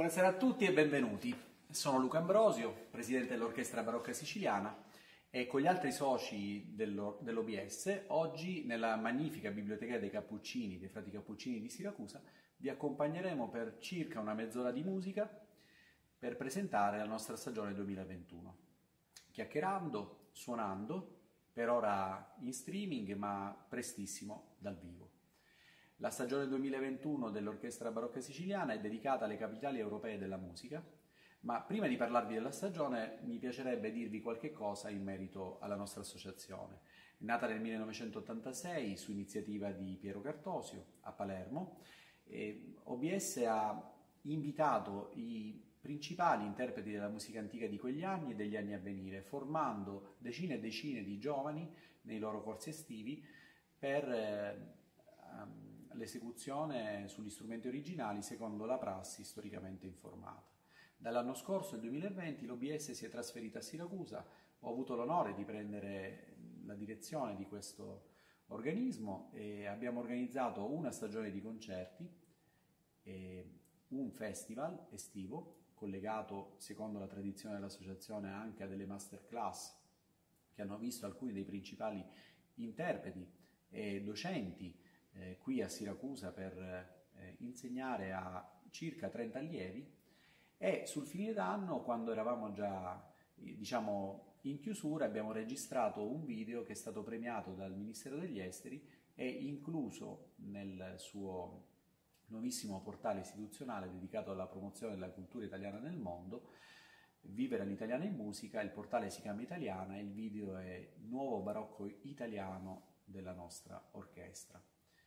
Buonasera a tutti e benvenuti. Sono Luca Ambrosio, presidente dell'Orchestra Barocca Siciliana e con gli altri soci dell'OBS oggi nella magnifica Biblioteca dei Cappuccini, dei Frati Cappuccini di Siracusa, vi accompagneremo per circa una mezz'ora di musica per presentare la nostra stagione 2021. Chiacchierando, suonando, per ora in streaming ma prestissimo dal vivo. La stagione 2021 dell'Orchestra Barocca Siciliana è dedicata alle capitali europee della musica, ma prima di parlarvi della stagione mi piacerebbe dirvi qualche cosa in merito alla nostra associazione. È nata nel 1986 su iniziativa di Piero Cartosio a Palermo e OBS ha invitato i principali interpreti della musica antica di quegli anni e degli anni a venire, formando decine e decine di giovani nei loro corsi estivi per l'esecuzione sugli strumenti originali secondo la prassi storicamente informata. Dall'anno scorso, il 2020, l'OBS si è trasferita a Siracusa, ho avuto l'onore di prendere la direzione di questo organismo e abbiamo organizzato una stagione di concerti e un festival estivo collegato, secondo la tradizione dell'associazione, anche a delle masterclass che hanno visto alcuni dei principali interpreti e docenti qui a Siracusa per insegnare a circa 30 allievi e sul fine d'anno, quando eravamo già in chiusura, abbiamo registrato un video che è stato premiato dal Ministero degli Esteri e incluso nel suo nuovissimo portale istituzionale dedicato alla promozione della cultura italiana nel mondo, Vivere l'italiana in musica. Il portale si chiama Italiana e il video è Nuovo Barocco Italiano della nostra orchestra.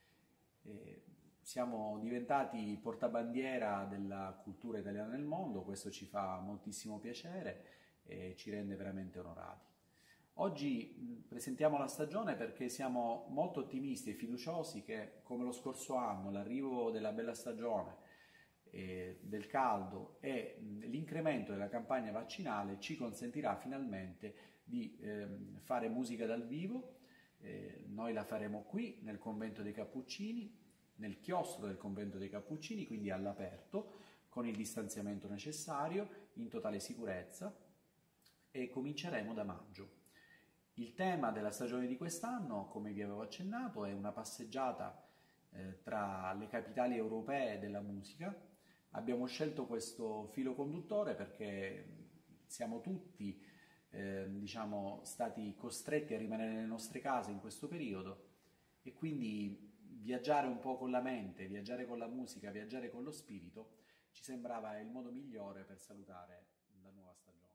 Siamo diventati portabandiera della cultura italiana nel mondo, questo ci fa moltissimo piacere e ci rende veramente onorati. Oggi presentiamo la stagione perché siamo molto ottimisti e fiduciosi che, come lo scorso anno, l'arrivo della bella stagione, del caldo e l'incremento della campagna vaccinale ci consentirà finalmente di fare musica dal vivo. Noi la faremo qui nel convento dei Cappuccini, nel chiostro del convento dei Cappuccini, quindi all'aperto, con il distanziamento necessario, in totale sicurezza, e cominceremo da maggio. Il tema della stagione di quest'anno, come vi avevo accennato, è una passeggiata tra le capitali europee della musica. Abbiamo scelto questo filo conduttore perché siamo tutti stati costretti a rimanere nelle nostre case in questo periodo e quindi viaggiare un po' con la mente, viaggiare con la musica, viaggiare con lo spirito ci sembrava il modo migliore per salutare la nuova stagione.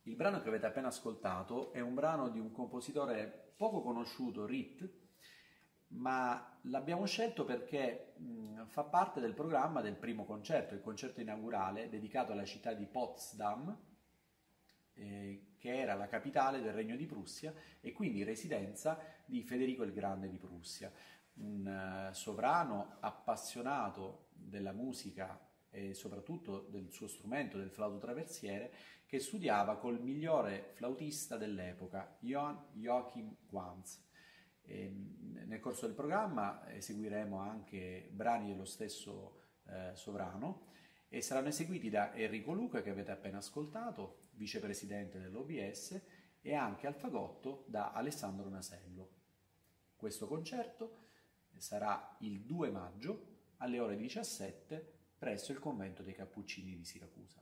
Il brano che avete appena ascoltato è un brano di un compositore poco conosciuto, Rit, ma l'abbiamo scelto perché fa parte del programma del primo concerto, il concerto inaugurale dedicato alla città di Potsdam, che era la capitale del Regno di Prussia e quindi residenza di Federico il Grande di Prussia, un sovrano appassionato della musica e soprattutto del suo strumento, del flauto traversiere, che studiava col migliore flautista dell'epoca, Johann Joachim Quantz. Nel corso del programma eseguiremo anche brani dello stesso sovrano e saranno eseguiti da Enrico Luca, che avete appena ascoltato, vicepresidente dell'OBS, e anche al fagotto da Alessandro Nasello. Questo concerto sarà il 2 maggio alle ore 17 presso il convento dei Cappuccini di Siracusa.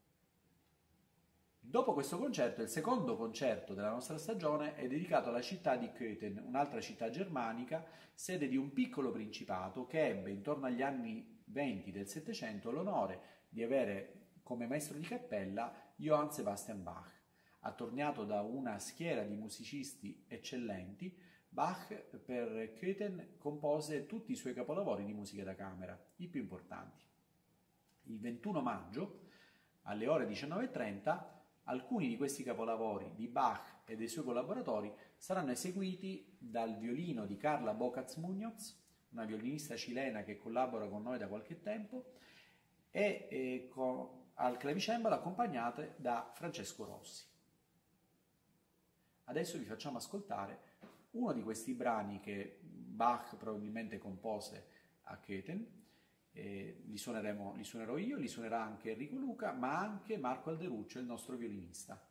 Dopo questo concerto, il secondo concerto della nostra stagione è dedicato alla città di Köthen, un'altra città germanica, sede di un piccolo principato che ebbe intorno agli anni 20 del Settecento l'onore di avere come maestro di cappella Johann Sebastian Bach. Attorniato da una schiera di musicisti eccellenti, Bach per Köthen compose tutti i suoi capolavori di musica da camera, i più importanti. Il 21 maggio, alle ore 19:30, alcuni di questi capolavori di Bach e dei suoi collaboratori saranno eseguiti dal violino di Carla Bocaz Muñoz, una violinista cilena che collabora con noi da qualche tempo, e al clavicembalo accompagnate da Francesco Rossi. Adesso vi facciamo ascoltare uno di questi brani che Bach probabilmente compose a Köthen. Li suonerò io, li suonerà anche Enrico Luca, ma anche Marco Alderuccio, il nostro violinista.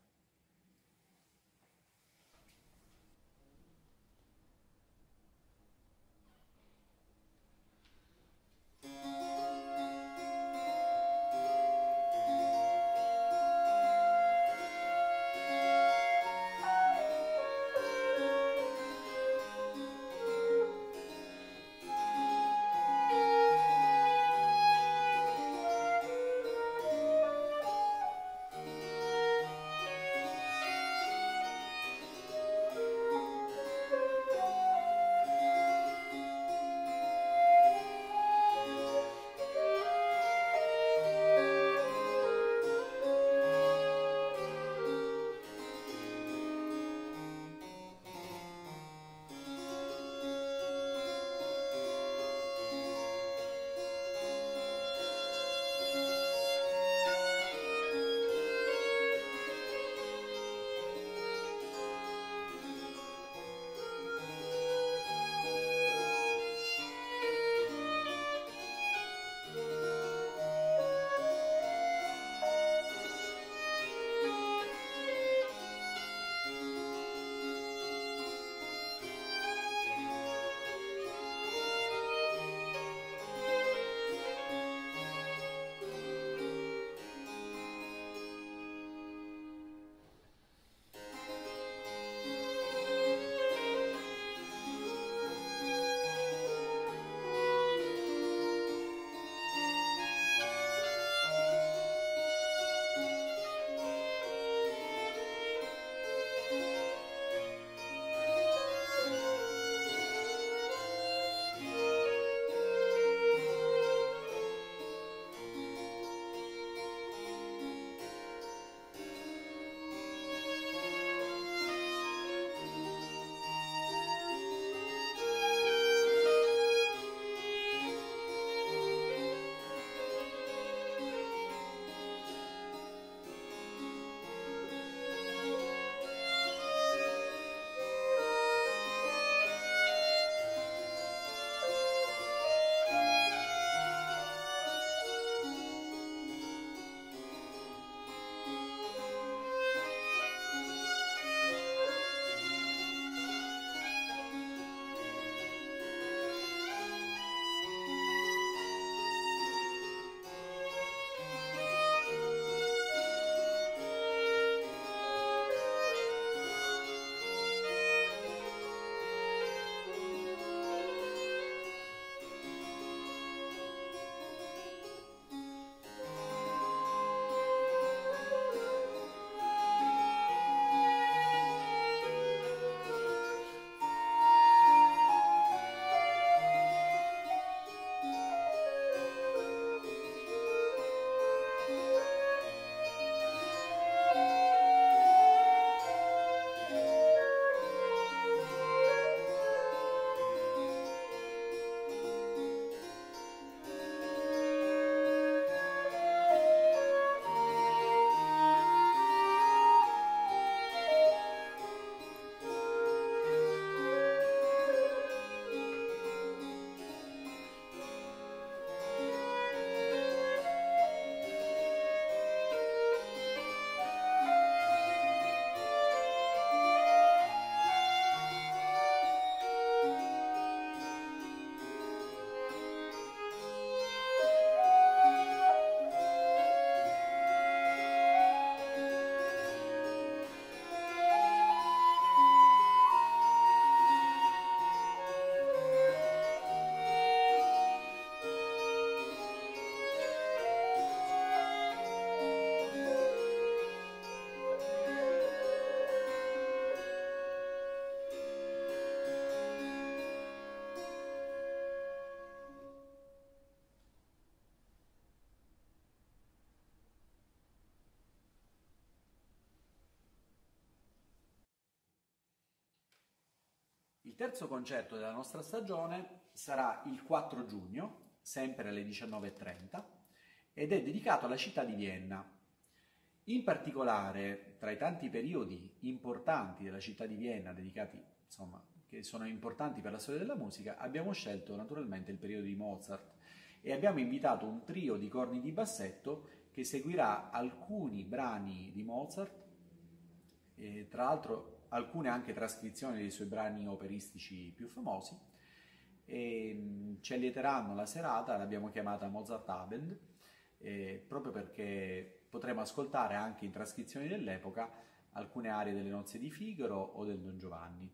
terzo concerto della nostra stagione sarà il 4 giugno, sempre alle 19:30, ed è dedicato alla città di Vienna. In particolare, tra i tanti periodi importanti della città di Vienna, dedicati, insomma, che sono importanti per la storia della musica, abbiamo scelto naturalmente il periodo di Mozart e abbiamo invitato un trio di corni di bassetto che seguirà alcuni brani di Mozart, e tra l'altro alcune anche trascrizioni dei suoi brani operistici più famosi, e ci allieteranno la serata. L'abbiamo chiamata Mozart Abend, proprio perché potremo ascoltare anche in trascrizioni dell'epoca alcune arie delle Nozze di Figaro o del Don Giovanni.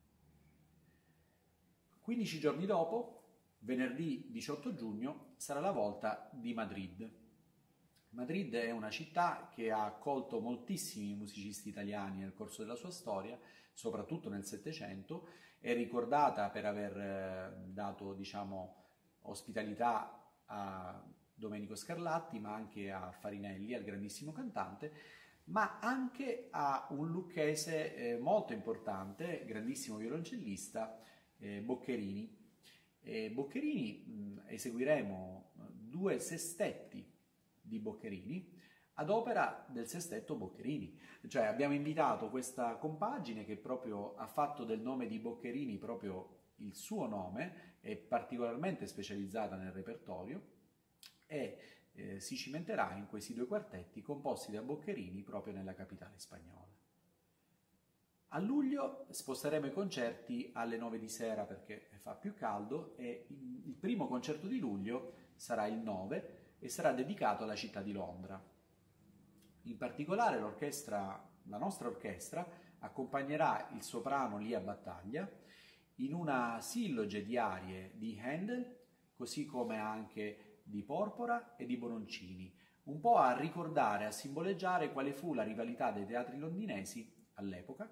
15 giorni dopo, venerdì 18 giugno, sarà la volta di Madrid. Madrid è una città che ha accolto moltissimi musicisti italiani nel corso della sua storia, soprattutto nel Settecento. È ricordata per aver dato, diciamo, ospitalità a Domenico Scarlatti, ma anche a Farinelli, al grandissimo cantante, ma anche a un lucchese molto importante, grandissimo violoncellista, Boccherini. Boccherini, eseguiremo 2 sestetti di Boccherini ad opera del sestetto Boccherini, cioè abbiamo invitato questa compagine che proprio ha fatto del nome di Boccherini proprio il suo nome, è particolarmente specializzata nel repertorio e si cimenterà in questi 2 quartetti composti da Boccherini proprio nella capitale spagnola. A luglio sposteremo i concerti alle 9 di sera perché fa più caldo e il primo concerto di luglio sarà il 9 e sarà dedicato alla città di Londra. In particolare la nostra orchestra accompagnerà il soprano Lia Battaglia in una silloge di arie di Handel, così come anche di Porpora e di Bononcini, un po' a ricordare, a simboleggiare quale fu la rivalità dei teatri londinesi all'epoca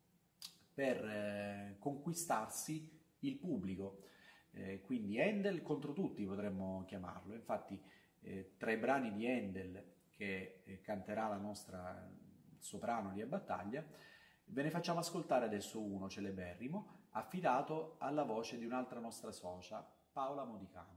per conquistarsi il pubblico. Quindi Handel contro tutti potremmo chiamarlo. Infatti tra i brani di Handel che canterà la nostra soprano Lia Battaglia, ve ne facciamo ascoltare adesso uno celeberrimo, affidato alla voce di un'altra nostra socia, Paola Modicano.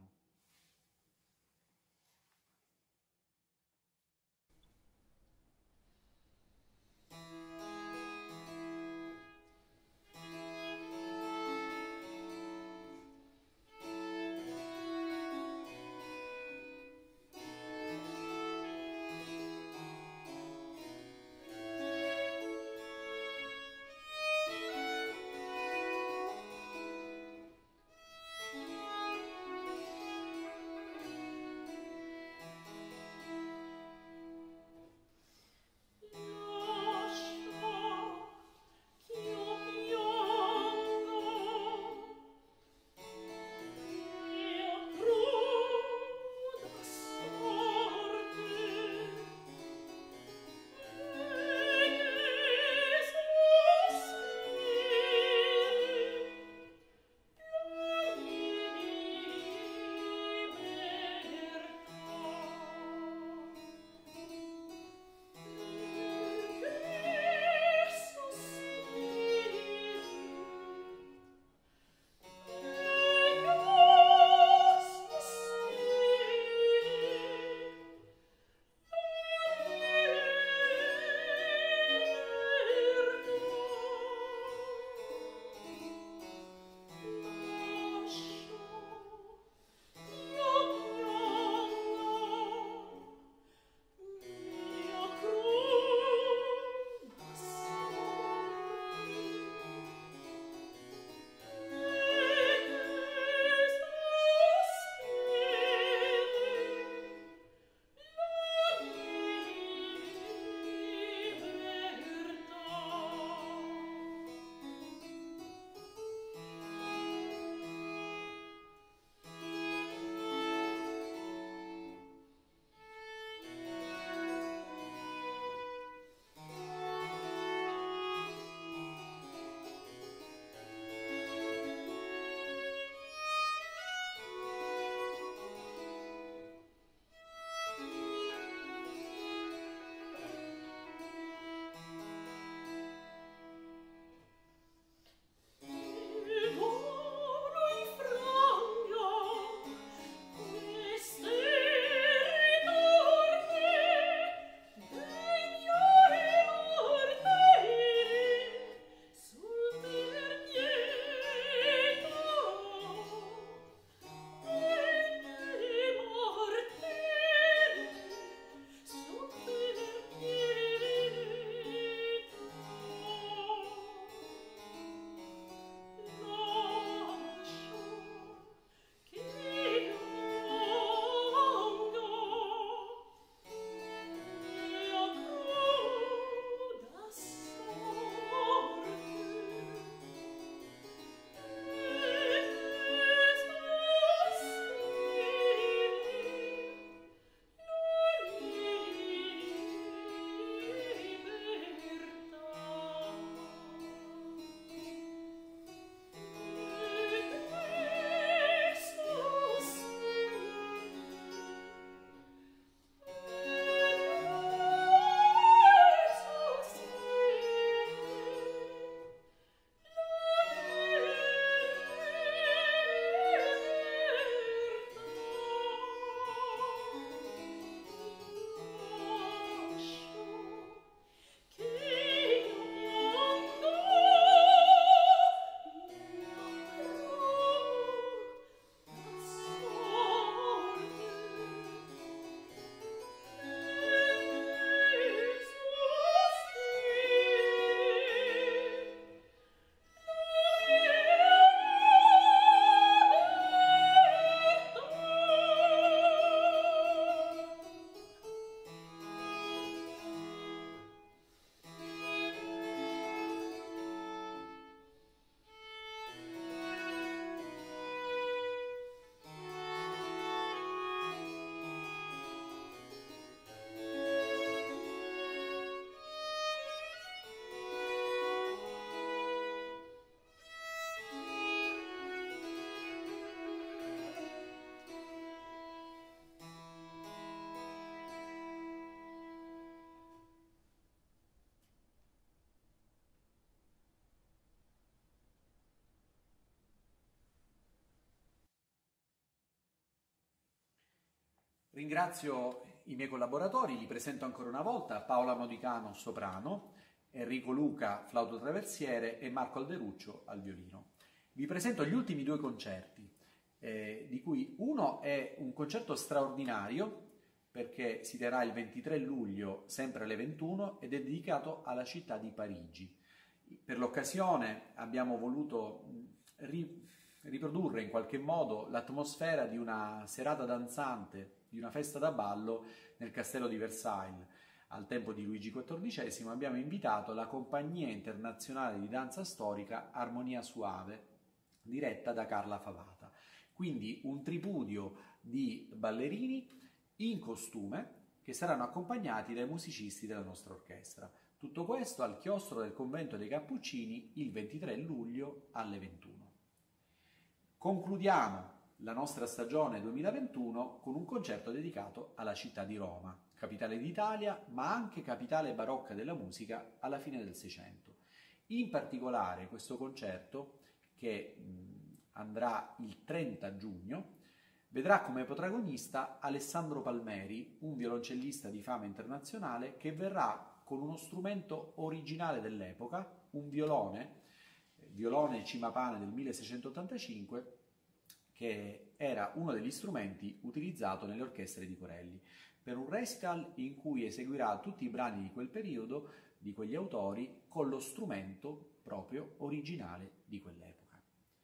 Ringrazio i miei collaboratori, li presento ancora una volta: Paola Modicano, soprano, Enrico Luca, flauto traversiere e Marco Alderuccio al violino. Vi presento gli ultimi due concerti, di cui uno è un concerto straordinario perché si terrà il 23 luglio sempre alle 21 ed è dedicato alla città di Parigi. Per l'occasione abbiamo voluto riprodurre in qualche modo l'atmosfera di una serata danzante, di una festa da ballo nel castello di Versailles. Al tempo di Luigi XIV abbiamo invitato la Compagnia Internazionale di Danza Storica Armonia Suave, diretta da Carla Favata. Quindi un tripudio di ballerini in costume che saranno accompagnati dai musicisti della nostra orchestra. Tutto questo al chiostro del convento dei Cappuccini il 23 luglio alle 21. Concludiamo la nostra stagione 2021 con un concerto dedicato alla città di Roma, capitale d'Italia, ma anche capitale barocca della musica alla fine del Seicento. In particolare questo concerto, che andrà il 30 giugno, vedrà come protagonista Alessandro Palmeri, un violoncellista di fama internazionale che verrà con uno strumento originale dell'epoca, un violone Cimapane del 1685, che era uno degli strumenti utilizzato nelle orchestre di Corelli, per un recital in cui eseguirà tutti i brani di quel periodo, di quegli autori, con lo strumento proprio originale di quell'epoca.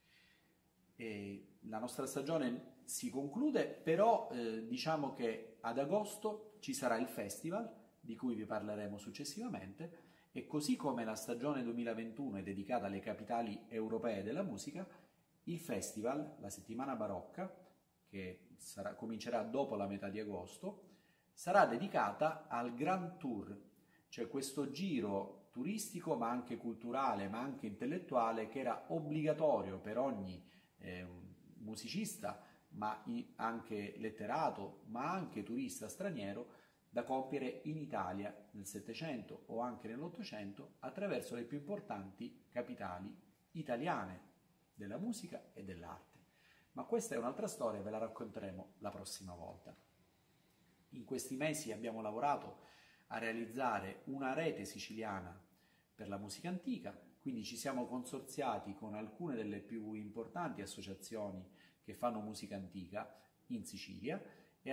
La nostra stagione si conclude, però diciamo che ad agosto ci sarà il festival, di cui vi parleremo successivamente, e così come la stagione 2021 è dedicata alle capitali europee della musica, il festival, la settimana barocca, che comincerà dopo la metà di agosto, sarà dedicata al Grand Tour, cioè questo giro turistico ma anche culturale, ma anche intellettuale, che era obbligatorio per ogni musicista, ma anche letterato, ma anche turista straniero, da compiere in Italia nel Settecento o anche nell'Ottocento attraverso le più importanti capitali italiane della musica e dell'arte. Ma questa è un'altra storia, ve la racconteremo la prossima volta. In questi mesi abbiamo lavorato a realizzare una rete siciliana per la musica antica, quindi ci siamo consorziati con alcune delle più importanti associazioni che fanno musica antica in Sicilia e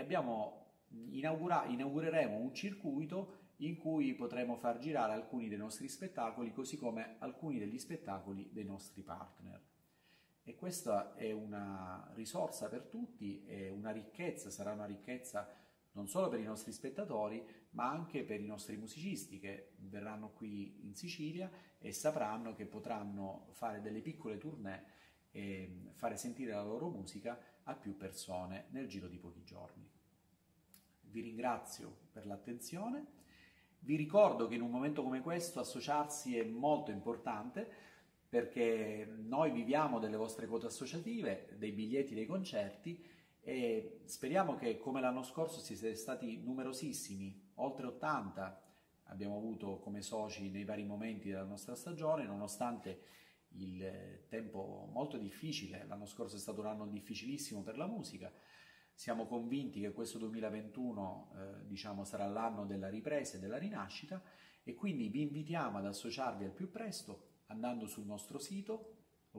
inaugureremo un circuito in cui potremo far girare alcuni dei nostri spettacoli, così come alcuni degli spettacoli dei nostri partner. E questa è una risorsa per tutti, è una ricchezza, sarà una ricchezza non solo per i nostri spettatori, ma anche per i nostri musicisti che verranno qui in Sicilia e sapranno che potranno fare delle piccole tournée e fare sentire la loro musica a più persone nel giro di pochi giorni. Vi ringrazio per l'attenzione, vi ricordo che in un momento come questo associarsi è molto importante, perché noi viviamo delle vostre quote associative, dei biglietti dei concerti, e speriamo che come l'anno scorso siete stati numerosissimi, oltre 80 abbiamo avuto come soci nei vari momenti della nostra stagione, nonostante il tempo molto difficile. L'anno scorso è stato un anno difficilissimo per la musica. Siamo convinti che questo 2021 sarà l'anno della ripresa e della rinascita, e quindi vi invitiamo ad associarvi al più presto andando sul nostro sito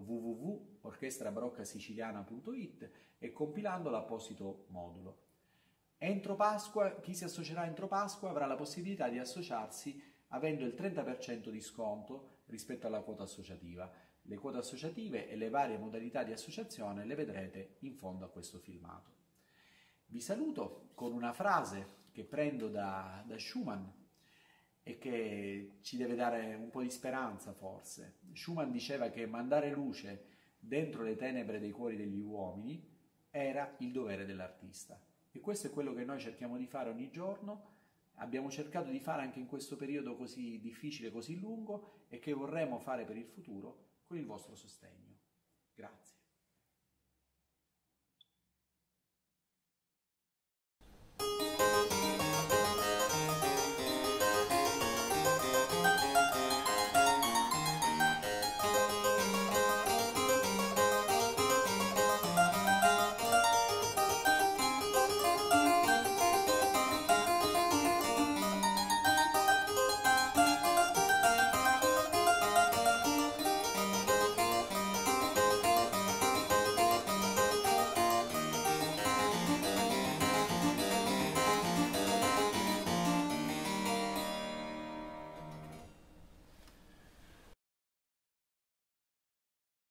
www.orchestrabaroccasiciliana.it e compilando l'apposito modulo. Entro Pasqua, chi si associerà entro Pasqua avrà la possibilità di associarsi avendo il 30% di sconto rispetto alla quota associativa. Le quote associative e le varie modalità di associazione le vedrete in fondo a questo filmato. Vi saluto con una frase che prendo da Schumann e che ci deve dare un po' di speranza forse. Schumann diceva che mandare luce dentro le tenebre dei cuori degli uomini era il dovere dell'artista. E questo è quello che noi cerchiamo di fare ogni giorno, abbiamo cercato di fare anche in questo periodo così difficile, così lungo, e che vorremmo fare per il futuro con il vostro sostegno. Grazie.